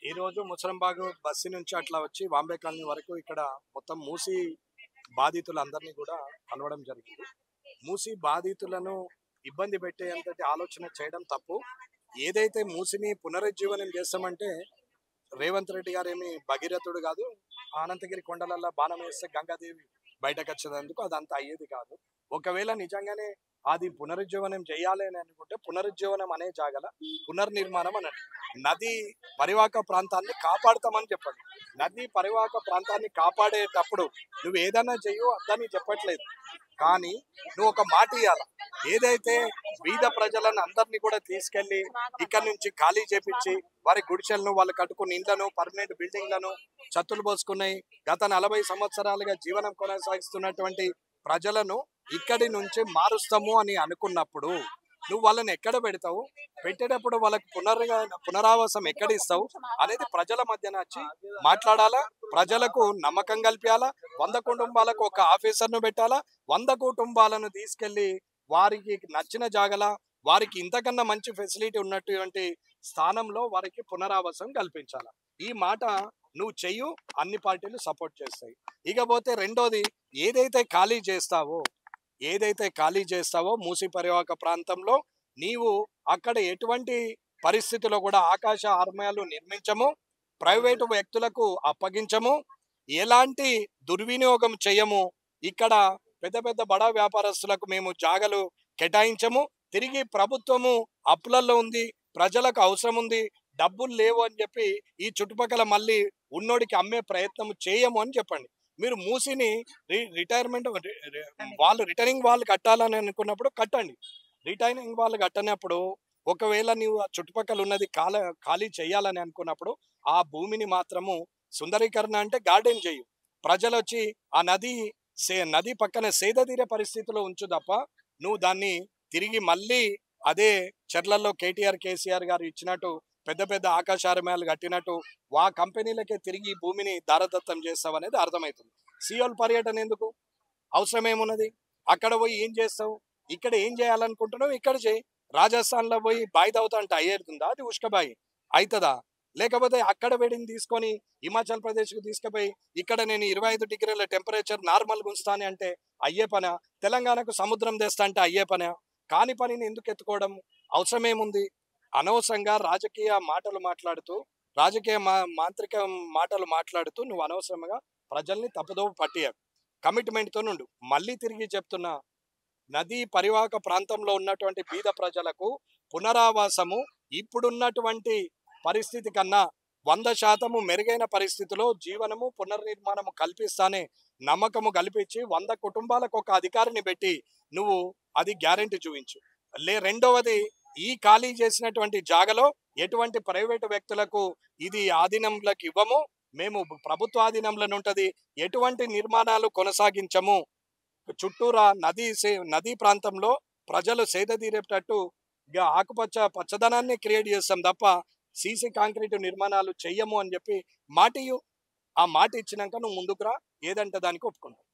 ఈ రోజు ముసరంబాగు బస్సు నుంచి అట్లా వచ్చి వాంబే కాలనీ వరకు ఇక్కడ మొత్తం మూసి బాధితులందరినీ కూడా కలవడం జరిగింది. మూసి బాధితులను ఇబ్బంది పెట్టేంతటి ఆలోచన చేయడం తప్పు. ఏదైతే మూసిని పునరుజ్జీవనం చేస్తామంటే రేవంత్ రెడ్డి గారు ఏమి భగీరథుడు కాదు. అనంతగిరి కొండలల్లో బాణం వేస్తే గంగాదేవి బయటకు వచ్చేందుకు అదంతా అయ్యేది కాదు. ఒకవేళ నిజంగానే అది పునరుజ్జీవనం చేయాలి అని అనుకుంటే పునరుజ్జీవనం అనే జాగల పునర్నిర్మాణం అనండి. నది పరివాహక ప్రాంతాన్ని కాపాడుతామని చెప్పండి. నది పరివాహక ప్రాంతాన్ని కాపాడేటప్పుడు నువ్వు ఏదైనా చెయ్యు అదని చెప్పట్లేదు, కానీ నువ్వు ఒక మాట ఇవ్వాలి. ఏదైతే బీద ప్రజలను అందరినీ కూడా తీసుకెళ్లి ఇక్కడ నుంచి ఖాళీ చేపించి వారి గుడిసెలను వాళ్ళు కట్టుకున్న ఇండ్లను పర్మనెంట్ బిల్డింగ్లను చత్తులు పోసుకున్నాయి గత 40 సంవత్సరాలుగా జీవనం కొనసాగిస్తున్నటువంటి ప్రజలను ఇక్కడి నుంచి మారుస్తాము అని అనుకున్నప్పుడు నువ్వు వాళ్ళని ఎక్కడ పెడతావు? పెట్టేటప్పుడు వాళ్ళకి పునరావాసం ఎక్కడ ఇస్తావు అనేది ప్రజల మధ్యన వచ్చి మాట్లాడాలా. ప్రజలకు నమ్మకం కల్పించాలా. 100 కుటుంబాలకు ఒక ఆఫీసర్ను పెట్టాలా. 100 కుటుంబాలను తీసుకెళ్లి వారికి నచ్చిన జాగల వారికి ఇంతకన్నా మంచి ఫెసిలిటీ ఉన్నటువంటి స్థానంలో వారికి పునరావాసం కల్పించాలా. ఈ మాట నువ్వు చెయ్యు, అన్ని పార్టీలు సపోర్ట్ చేస్తాయి. ఇకపోతే రెండోది, ఏదైతే ఖాళీ చేస్తావో మూసి పరివాహక ప్రాంతంలో నీవు అక్కడ ఎటువంటి పరిస్థితుల్లో కూడా ఆకాశ ఆర్మయాలు నిర్మించము, ప్రైవేటు వ్యక్తులకు అప్పగించము, ఎలాంటి దుర్వినియోగం చేయము. ఇక్కడ పెద్ద పెద్ద బడా వ్యాపారస్తులకు మేము జాగలు కేటాయించము. తిరిగి ప్రభుత్వము అప్పులలో ఉంది, ప్రజలకు అవసరం ఉంది, డబ్బులు లేవు అని చెప్పి ఈ చుట్టుపక్కల మళ్ళీ ఉన్నోడికి అమ్మే ప్రయత్నం చేయము అని చెప్పండి. మీరు మూసిని రిటర్నింగ్ వాళ్ళు కట్టాలని అనుకున్నప్పుడు కట్టండి. రిటర్నింగ్ వాళ్ళు కట్టనప్పుడు ఒకవేళ నీవు ఆ చుట్టుపక్కల ఉన్నది ఖాళీ చేయాలని అనుకున్నప్పుడు ఆ భూమిని మాత్రము సుందరీకరణ అంటే గార్డెన్ చేయు. ప్రజలు వచ్చి ఆ నది పక్కన సేద తీరే పరిస్థితిలో ఉంచు తప్ప నువ్వు దాన్ని తిరిగి మళ్ళీ అదే చెర్లలో కేసీఆర్ గారు ఇచ్చినట్టు పెద్ద పెద్ద ఆకాశారమయాలు కట్టినట్టు ఆ కంపెనీలకే తిరిగి భూమిని దారదత్తం చేస్తావు అనేది అర్థమవుతుంది. సియోల్ పర్యటన ఎందుకు? అవసరం ఏమున్నది? అక్కడ పోయి ఏం చేస్తావు? ఇక్కడ ఏం చేయాలనుకుంటున్నావు ఇక్కడ చేయి. రాజస్థాన్లో పోయి బాయి తవ్వుతా అంటే అయ్యేతుందా? అది ఉష్కబాయి అవుతుందా? లేకపోతే అక్కడ వేడిని తీసుకొని హిమాచల్ ప్రదేశ్కు తీసుకుపోయి ఇక్కడ నేను 25 డిగ్రీల టెంపరేచర్ నార్మల్గా ఉంచుతాను అంటే అయ్యే పనా? తెలంగాణకు సముద్రం తెస్తా అంటే అయ్యే పనా? కాని పనిని ఎందుకు ఎత్తుకోవడం? అవసరం ఏముంది? అనవసరంగా రాజకీయ మాంత్రిక మాటలు మాట్లాడుతూ నువ్వు అనవసరంగా ప్రజల్ని తప్పుదోవ పట్టియ. కమిట్మెంట్తో నుండు. మళ్ళీ తిరిగి చెప్తున్నా, నదీ పరివాహక ప్రాంతంలో ఉన్నటువంటి బీద ప్రజలకు పునరావాసము ఇప్పుడున్నటువంటి పరిస్థితి కన్నా 100% మెరుగైన పరిస్థితిలో జీవనము పునర్నిర్మాణము కల్పిస్తానే నమ్మకము కల్పించి 100 కుటుంబాలకు ఒక అధికారిని పెట్టి నువ్వు అది గ్యారెంటీ చూపించు. రెండవది, ఈ ఖాళీ చేసినటువంటి జాగలో ఎటువంటి ప్రైవేటు వ్యక్తులకు ఇది ఆధీనంలోకి ఇవ్వము, మేము ప్రభుత్వ ఆధీనంలో ఉంటది, ఎటువంటి నిర్మాణాలు కొనసాగించము. చుట్టూరా నదీ ప్రాంతంలో ప్రజలు సేద తీరేటట్టు పచ్చదనాన్ని క్రియేట్ చేస్తాం తప్ప సీసీ కాంక్రీట్ నిర్మాణాలు చెయ్యము అని చెప్పి మాటియు. ఆ మాట ఇచ్చినాక నువ్వు ముందుకు రా, ఏదంటే దానికి ఒప్పుకుంటావు.